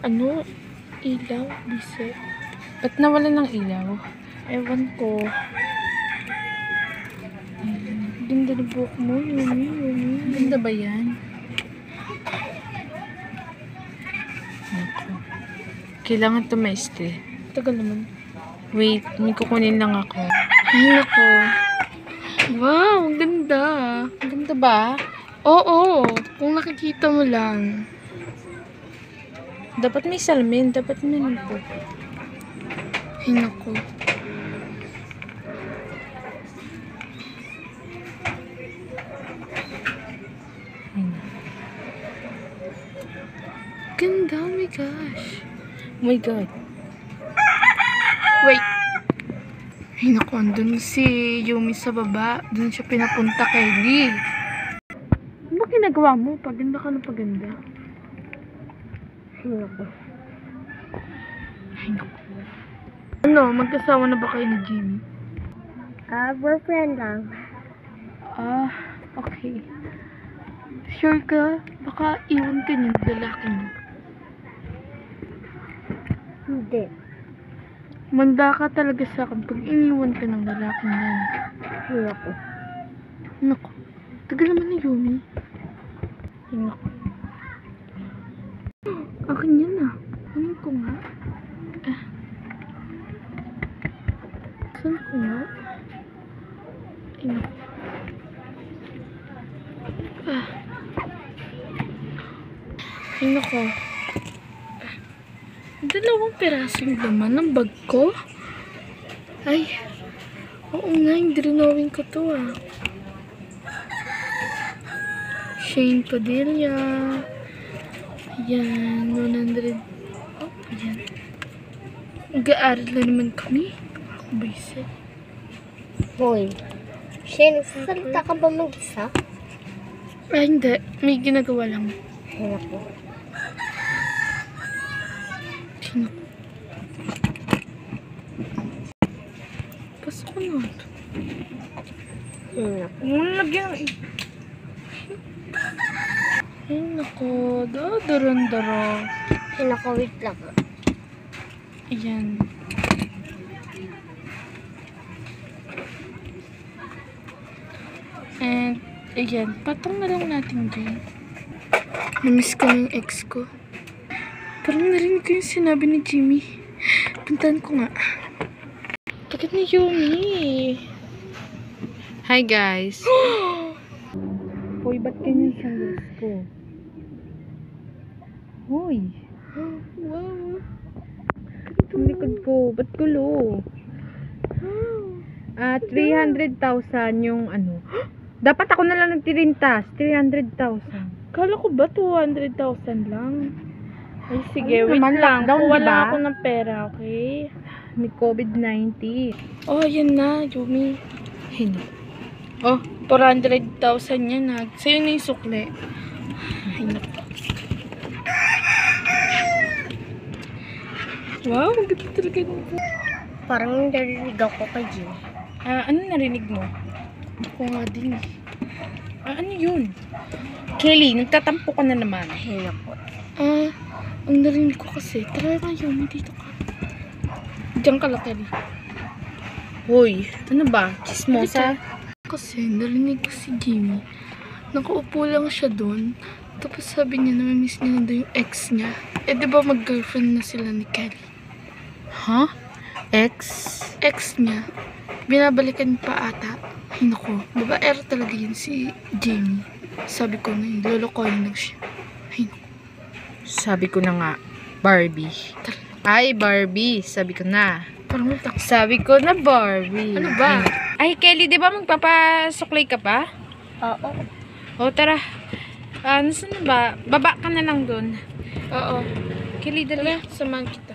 Ano? Ilaw? Biset? Ba't nawala ng ilaw? Ewan ko. Ganda na buhok mo. Yumi. Ganda ba yan? Ako. Kailangan ito maiste. Tagal naman. Wait, may kukunin lang ako. Ay, nako. Wow, ang ganda. Ang ganda ba? Oo, kung nakikita mo lang. Dapat may salamin. Dapat may nito. Ay, nako. Ganda, oh my gosh. Oh my god. Wait. Ay, naku, andun si Yumi sa baba. Doon siya pinapunta kay Lee. Ano ba ginagawa mo? Paganda ka na paganda. Ay, naku. Ay, naku. Ano, magkasawa na ba kayo ni Jimmy? Boyfriend lang. Okay. Sure ka? Baka iwan ka niya, lalaki mo. Hindi. Manda ka talaga sa akin pag iniwan ka ng lalaki niyan. Ay, ako. Naku. Tagal naman ni Yumi. Ay, naku. Akin yan ah. Ano ko nga? Saan ko nga? Ay, naku. Ay, naku. Dalawang pirasong laman ng bag ko? Ay. Oo nga, hindi rinawin ko to ah. Shane Padilla. Ayan, 100. Oh, ayan. Mag-aaral na naman kami. Ako ba isa? Hoy. Shane, nagsasalita ka ba mag-isa? Ay, hindi. May ginagawa lang. Ay, ako. Sino? Pasok ko na ito. Ay, ako. Muna lagyan. Ay, naku. Daran-dara. Ay, ako. Wait lang. Ayan. And, ayan. Patong na lang natin dyan. Namiss ko yung ex ko. Parang narinig ko yung sinabi ni Jimmy. Puntahan ko nga. Bakit ni Yumi? Hi guys. Hoy, ba't ganyan sa lips ko? Hoy. Wow. Ang likod ko. Ba't gulo? 300,000 yung ano. Dapat ako na lang nagtirintas. 300,000. Kala ko ba 200,000 lang? Ay, sige. Ano Wait naman, lang. lockdown, Wala diba? ako ng pera, okay? May COVID-19. Oh, yan na, Yumi. Hino. Oh, 400,000 yan na. Sa'yo na yung sukle. Ay, naku. Wow, ang ganda talaga nito. Parang narinig ako kay Jim. Ano narinig mo? Ako nga din. Ano yun? Kelly, nagtatampo ka na naman. Ay, ako. Ang narinig ko kasi, tara na Yumi, dito ka. Diyan ka lang, Kelly. Hoy, ano ba? Chismosa? Kasi narinig ko si Jimmy. Nakaupo lang siya doon. Tapos sabi niya na miss niya na daw yung ex niya. Eh, di ba mag-girlfriend na sila ni Kelly? Huh? Ex? Ex niya. Binabalikan pa ata. Ay, naku. Babaero talaga yun si Jimmy. Sabi ko na yun. Lolokoyin lang siya. Ay, naku. Sabi ko na nga, Barbie. Ay, Barbie. Sabi ko na. Parang utak. Sabi ko na, Barbie. Ano ba? Ay, Kelly, di ba magpapasuklay ka pa? Oo. O, tara. Nasaan na ba? Baba ka na lang dun. Oo. Kelly, dali. Samahan kita.